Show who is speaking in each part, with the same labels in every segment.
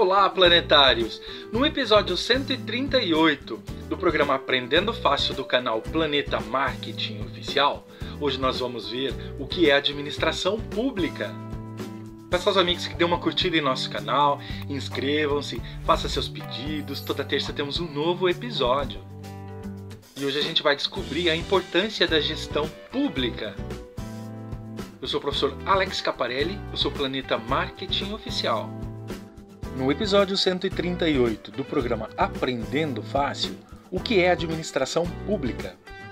Speaker 1: Olá, planetários! No episódio 138 do programa Aprendendo Fácil do canal Planeta Marketing Oficial, hoje nós vamos ver o que é administração pública. Peço aos amigos que dêem uma curtida em nosso canal, inscrevam-se, façam seus pedidos, toda terça temos um novo episódio. E hoje a gente vai descobrir a importância da gestão pública. Eu sou o professor Alex Caparelli, eu sou o Planeta Marketing Oficial. No episódio 138 do programa Aprendendo Fácil, o que é administração pública?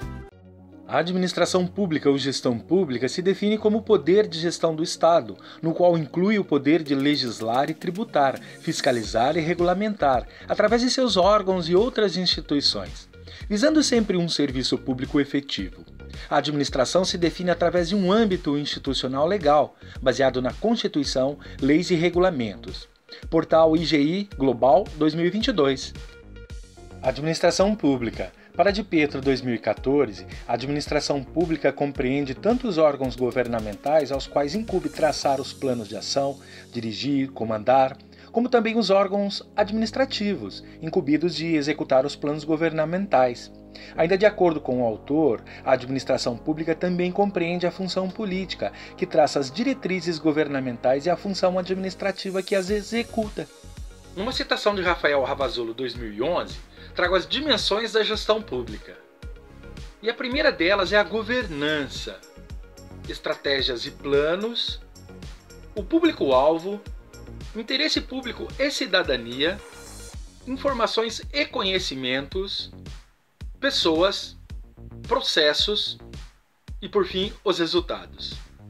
Speaker 1: A administração pública ou gestão pública se define como o poder de gestão do Estado, no qual inclui o poder de legislar e tributar, fiscalizar e regulamentar, através de seus órgãos e outras instituições, visando sempre um serviço público efetivo. A administração se define através de um âmbito institucional legal, baseado na Constituição, leis e regulamentos. Portal IGI Global 2022. Administração Pública. Para de Pietro 2014, a administração pública compreende tanto os órgãos governamentais aos quais incumbe traçar os planos de ação, dirigir, comandar, como também os órgãos administrativos, incumbidos de executar os planos governamentais. Ainda de acordo com o autor, a administração pública também compreende a função política, que traça as diretrizes governamentais, e a função administrativa, que as executa. Numa citação de Rafael Ravazzolo 2011, trago as dimensões da gestão pública. E a primeira delas é a governança, estratégias e planos, o público-alvo, interesse público e cidadania, informações e conhecimentos, pessoas, processos e, por fim, os resultados.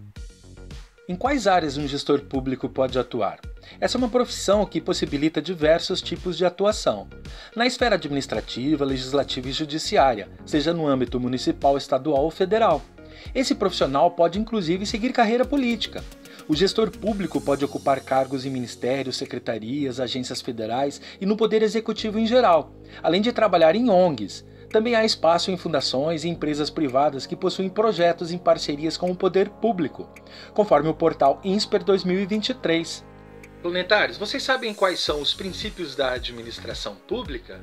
Speaker 1: Em quais áreas um gestor público pode atuar? Essa é uma profissão que possibilita diversos tipos de atuação. Na esfera administrativa, legislativa e judiciária, seja no âmbito municipal, estadual ou federal. Esse profissional pode inclusive seguir carreira política. O gestor público pode ocupar cargos em ministérios, secretarias, agências federais e no poder executivo em geral, além de trabalhar em ONGs. Também há espaço em fundações e empresas privadas que possuem projetos em parcerias com o poder público, conforme o portal INSPER 2023. Planetários, vocês sabem quais são os princípios da administração pública?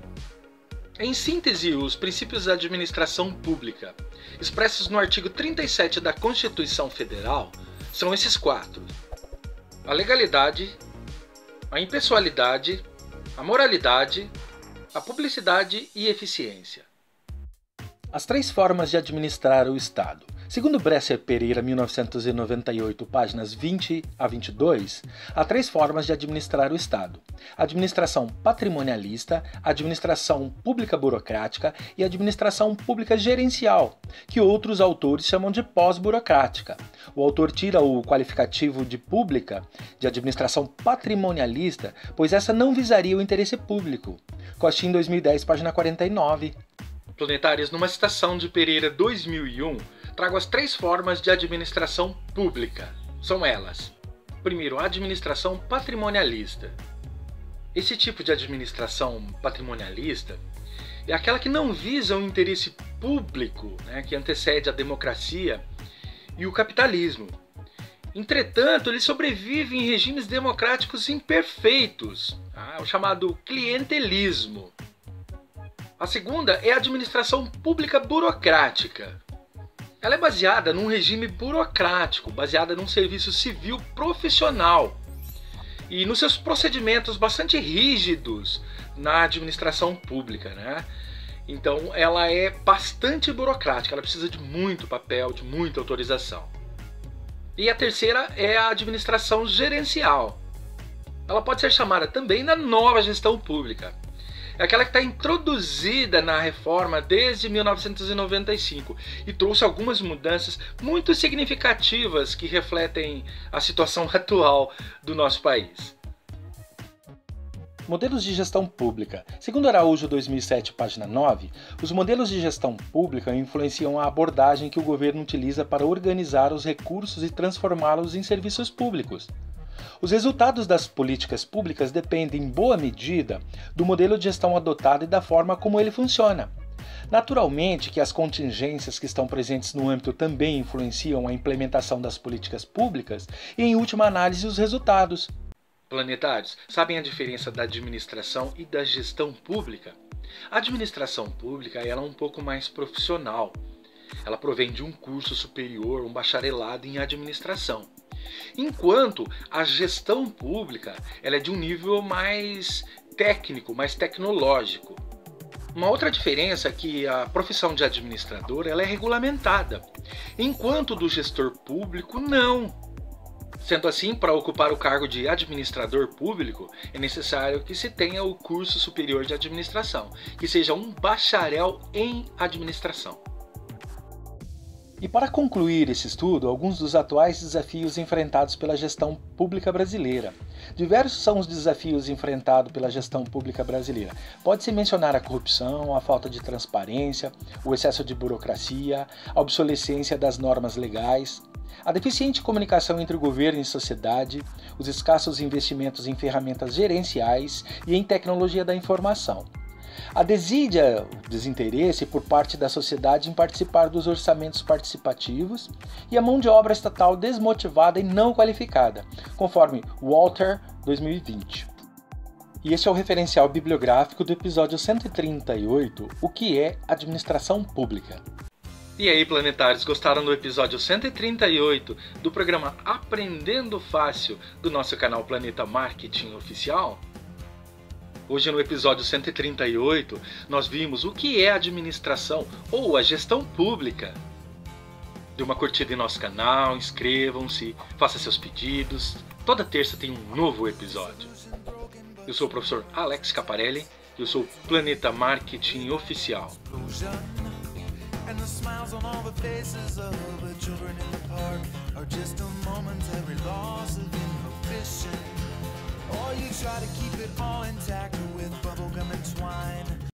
Speaker 1: Em síntese, os princípios da administração pública, expressos no artigo 37 da Constituição Federal, são esses quatro: a legalidade, a impessoalidade, a moralidade, a publicidade e eficiência. As três formas de administrar o Estado. Segundo Bresser Pereira, 1998, páginas 20 a 22, há três formas de administrar o Estado: administração patrimonialista, administração pública burocrática e administração pública gerencial, que outros autores chamam de pós-burocrática. O autor tira o qualificativo de pública de administração patrimonialista, pois essa não visaria o interesse público. Costin, 2010, página 49. Planetários, numa citação de Pereira 2001, trago as três formas de administração pública. São elas: primeiro, a administração patrimonialista. Esse tipo de administração patrimonialista é aquela que não visa o interesse público, que antecede a democracia e o capitalismo. Entretanto, ele sobrevive em regimes democráticos imperfeitos, o chamado clientelismo. A segunda é a administração pública burocrática. Ela é baseada num regime burocrático, baseada num serviço civil profissional e nos seus procedimentos bastante rígidos na administração pública, Então, ela é bastante burocrática, ela precisa de muito papel, de muita autorização. E a terceira é a administração gerencial. Ela pode ser chamada também da nova gestão pública. É aquela que está introduzida na reforma desde 1995 e trouxe algumas mudanças muito significativas que refletem a situação atual do nosso país. Modelos de gestão pública. Segundo Araújo 2007, página 9, os modelos de gestão pública influenciam a abordagem que o governo utiliza para organizar os recursos e transformá-los em serviços públicos. Os resultados das políticas públicas dependem, em boa medida, do modelo de gestão adotado e da forma como ele funciona. Naturalmente que as contingências que estão presentes no âmbito também influenciam a implementação das políticas públicas e, em última análise, os resultados. Planetários, sabem a diferença da administração e da gestão pública? A administração pública ela é um pouco mais profissional. Ela provém de um curso superior, um bacharelado em administração. Enquanto a gestão pública ela é de um nível mais técnico, mais tecnológico. Uma outra diferença é que a profissão de administrador ela é regulamentada, enquanto do gestor público não. Sendo assim, para ocupar o cargo de administrador público, é necessário que se tenha o curso superior de administração, que seja um bacharel em administração. E para concluir esse estudo, alguns dos atuais desafios enfrentados pela gestão pública brasileira. Diversos são os desafios enfrentados pela gestão pública brasileira. Pode-se mencionar a corrupção, a falta de transparência, o excesso de burocracia, a obsolescência das normas legais, a deficiente comunicação entre o governo e a sociedade, os escassos investimentos em ferramentas gerenciais e em tecnologia da informação. A desídia, o desinteresse por parte da sociedade em participar dos orçamentos participativos e a mão de obra estatal desmotivada e não qualificada, conforme Walter 2020. E esse é o referencial bibliográfico do episódio 138, O que é administração pública. E aí, planetários, gostaram do episódio 138 do programa Aprendendo Fácil do nosso canal Planeta Marketing Oficial? Hoje no episódio 138 nós vimos o que é administração ou a gestão pública. Dê uma curtida em nosso canal, inscrevam-se, façam seus pedidos. Toda terça tem um novo episódio. Eu sou o professor Alex Caparelli e eu sou Planeta Marketing Oficial. And the smiles on all the faces of the children in the park are just a momentary loss of inhibition. Or you try to keep it all intact with bubblegum and twine.